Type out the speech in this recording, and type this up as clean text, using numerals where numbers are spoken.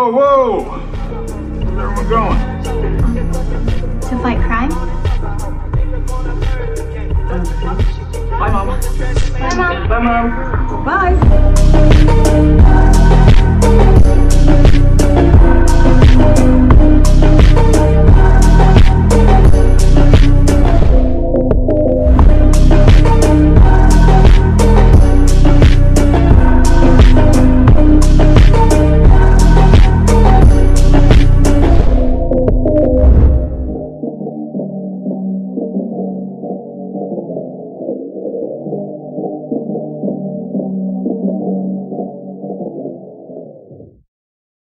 Whoa, whoa! Where's everyone going? To fight crime? Bye, Mom. Bye, Mom. Bye, Mom. Bye.